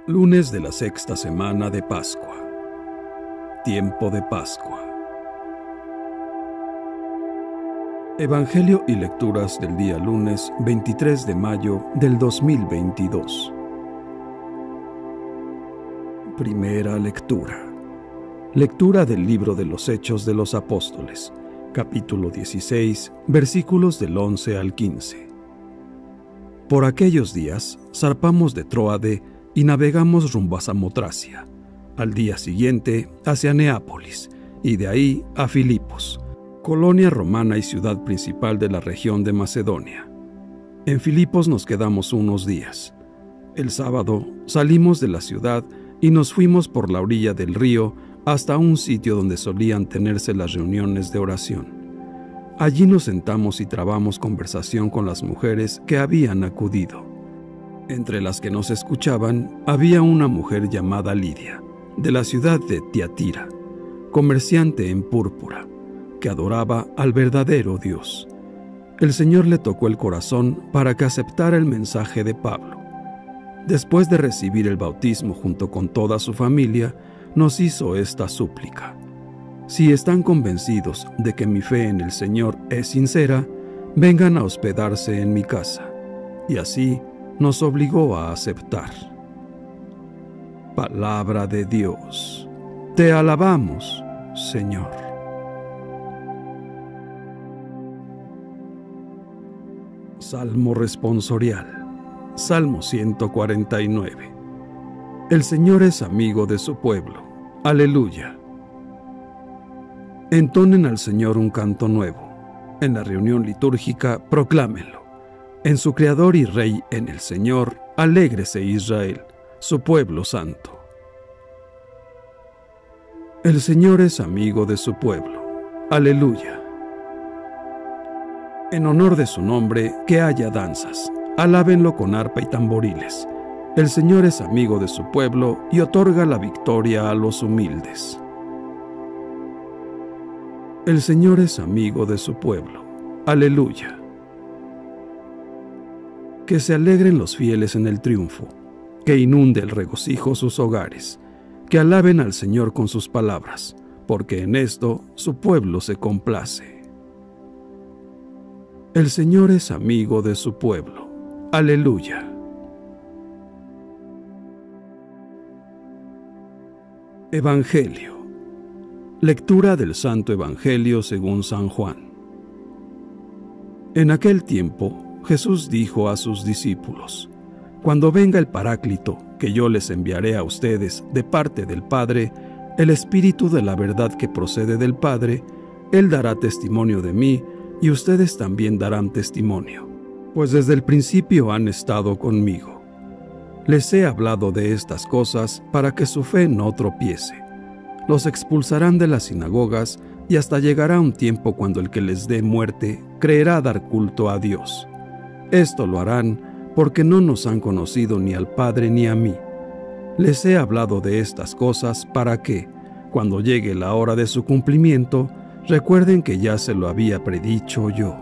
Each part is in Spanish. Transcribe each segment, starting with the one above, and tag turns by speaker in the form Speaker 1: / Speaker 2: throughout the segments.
Speaker 1: Lunes de la sexta semana de Pascua. Tiempo de Pascua. Evangelio y lecturas del día lunes 23 de mayo del 2022. Primera lectura. Lectura del libro de los Hechos de los Apóstoles, capítulo 16, versículos del 11 al 15. Por aquellos días zarpamos de Tróade y navegamos rumbo a Samotracia, al día siguiente hacia Neápolis, y de ahí a Filipos, colonia romana y ciudad principal de la región de Macedonia. En Filipos nos quedamos unos días. El sábado salimos de la ciudad y nos fuimos por la orilla del río hasta un sitio donde solían tenerse las reuniones de oración. Allí nos sentamos y trabamos conversación con las mujeres que habían acudido. Entre las que nos escuchaban había una mujer llamada Lidia, de la ciudad de Tiatira, comerciante en púrpura, que adoraba al verdadero Dios. El Señor le tocó el corazón para que aceptara el mensaje de Pablo. Después de recibir el bautismo junto con toda su familia, nos hizo esta súplica: si están convencidos de que mi fe en el Señor es sincera, vengan a hospedarse en mi casa. Y así nos obligó a aceptar. Palabra de Dios. Te alabamos, Señor. Salmo responsorial. Salmo 149. El Señor es amigo de su pueblo. Aleluya. Entonen al Señor un canto nuevo. En la reunión litúrgica, proclámenlo. En su Creador y Rey, en el Señor, alégrese Israel, su pueblo santo. El Señor es amigo de su pueblo. Aleluya. En honor de su nombre, que haya danzas. Alábenlo con arpa y tamboriles. El Señor es amigo de su pueblo y otorga la victoria a los humildes. El Señor es amigo de su pueblo. Aleluya. Que se alegren los fieles en el triunfo, que inunde el regocijo sus hogares, que alaben al Señor con sus palabras, porque en esto su pueblo se complace. El Señor es amigo de su pueblo. Aleluya. Evangelio. Lectura del Santo Evangelio según San Juan. En aquel tiempo, Jesús dijo a sus discípulos: cuando venga el Paráclito, que yo les enviaré a ustedes de parte del Padre, el Espíritu de la verdad que procede del Padre, Él dará testimonio de mí, y ustedes también darán testimonio, pues desde el principio han estado conmigo. Les he hablado de estas cosas para que su fe no tropiece. Los expulsarán de las sinagogas, y hasta llegará un tiempo cuando el que les dé muerte creerá dar culto a Dios. Esto lo harán porque no nos han conocido ni al Padre ni a mí. Les he hablado de estas cosas para que, cuando llegue la hora de su cumplimiento, recuerden que ya se lo había predicho yo.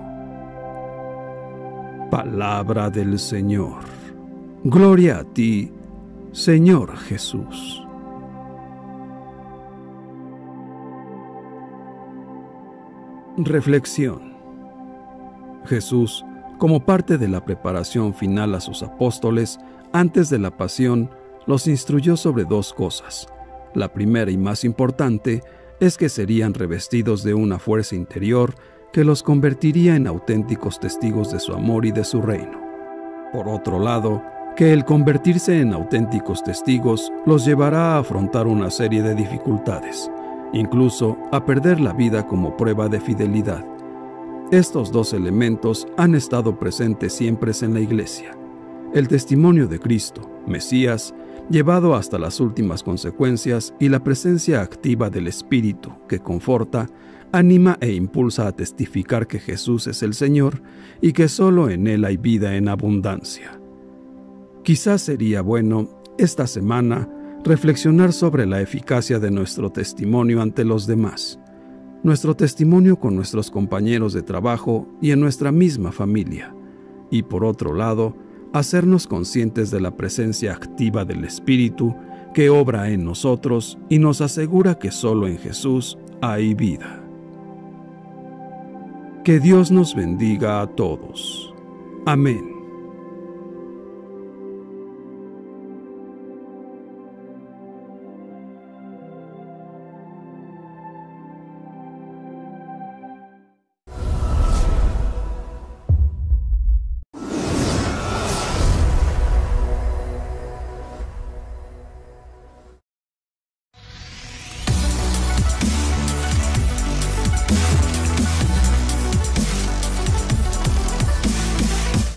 Speaker 1: Palabra del Señor. Gloria a ti, Señor Jesús. Reflexión. Jesús, como parte de la preparación final a sus apóstoles, antes de la pasión, los instruyó sobre dos cosas. La primera y más importante es que serían revestidos de una fuerza interior que los convertiría en auténticos testigos de su amor y de su reino. Por otro lado, que el convertirse en auténticos testigos los llevará a afrontar una serie de dificultades, incluso a perder la vida como prueba de fidelidad. Estos dos elementos han estado presentes siempre en la Iglesia. El testimonio de Cristo, Mesías, llevado hasta las últimas consecuencias, y la presencia activa del Espíritu, que conforta, anima e impulsa a testificar que Jesús es el Señor y que solo en Él hay vida en abundancia. Quizás sería bueno, esta semana, reflexionar sobre la eficacia de nuestro testimonio ante los demás, nuestro testimonio con nuestros compañeros de trabajo y en nuestra misma familia, y por otro lado, hacernos conscientes de la presencia activa del Espíritu que obra en nosotros y nos asegura que solo en Jesús hay vida. Que Dios nos bendiga a todos. Amén.